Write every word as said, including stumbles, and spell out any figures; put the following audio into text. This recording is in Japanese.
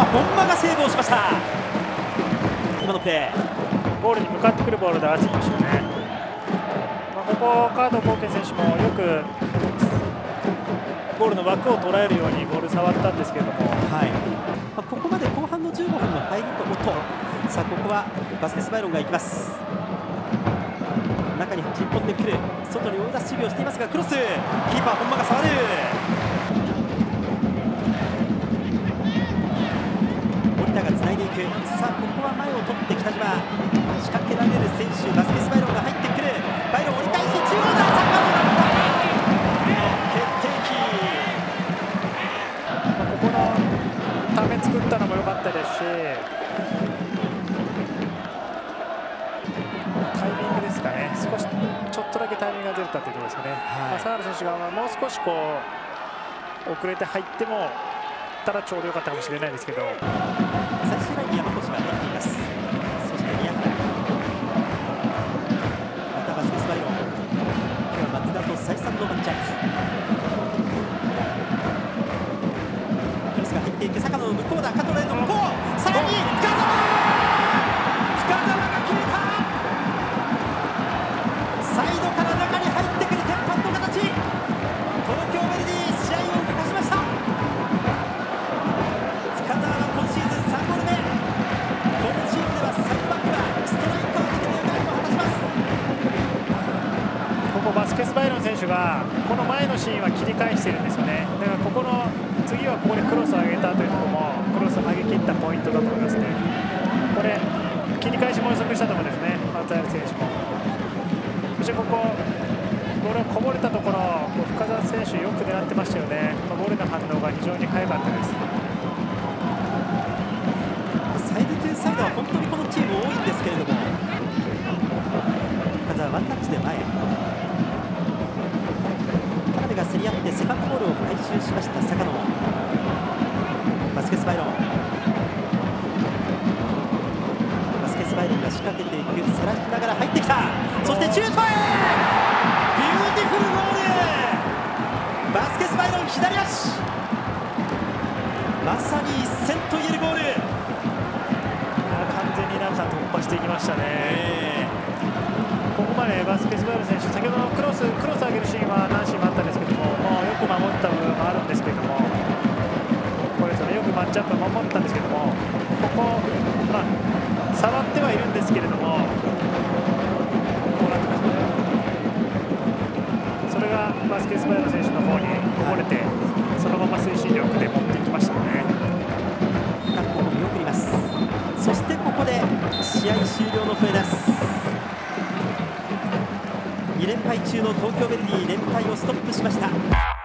本間がセーブをしました。今のプレー、 ゴールに向かってくるボールで合わせてきましたよね。まあ、ここカードボーケン選手もよくゴールの枠を捉えるようにボール触ったんですけれども、 はい、まあ、ここまで後半のじゅうごふんの入りと音、さあここはバスケスバイロンが行きます。中に切り込んでくる、外に追い出す守備をしていますが、クロス、キーパー本間が触る。森田がつないでいく。さあここは前を取って北島、仕掛けられる選手、バスケスバイロンが入ってくる。バイロン折り返し中央だ、サッカーもなった決定機。 まあ、ここのため作ったのも良かったですし、タイミングですかね、少しちょっとだけタイミングがずれたというところですかね。はい、まあ、サール選手がもう少しこう遅れて入ってもたらちょうど良かったかもしれないですけど、 最終ラインに山越が入っています。そして宮原、またバスケスバイロン、今日は松田と再三のマッチアップ。クロスが入っていく、坂野の向こうだ、加藤の向こう、さらに深澤、深澤が決めた。サイドから中に入ってくる鉄板の形、東京ヴェルディ試合を動かしました。深澤は今シーズンさんゴール目、このチームではサイドバックはストライカー的な役割も果たします。 ここバスケスバイロン選手がこの前のシーンは切り返しているんですよね。だからここの次はここでクロスを上げたというところもクロスを上げ切ったポイントだと思いますね。これ切り返しも予測したところですね、松原選手も。そしてここボールがこぼれたところ、深澤選手よく狙ってましたよね。ボールの反応が非常に速かったです。 サイドトゥーサイドは本当にこのチーム多いんですけれども、深澤ワンタッチで前、田辺が競り合ってセカンドボールを回収しました坂野。バスケスバイロン、バスケスバイロンが仕掛けていく、さらしながら入ってきた、そしてシュートへ、ビューティフルゴール、バスケスバイロン左足、まさに一戦と言えるゴール。 完全に中突破していきましたね。えー、ここまでバスケスバイロン選手、先ほどのクロスクロス上げるシーンは何シーンもあったんですけども、もうよく守った部分もあるんですけども、これですね、よくマッチアップ守ったんですけども、ここ、まあ、触ってはいるんですけれども、こうなってますね。それがバスケスバイロン選手の方にこぼれて、そのまま推進力で持っていきましたね。 確保を見送ります。そしてここで試合終了の笛です。に連敗中の東京ヴェルディ、連敗をストップしました。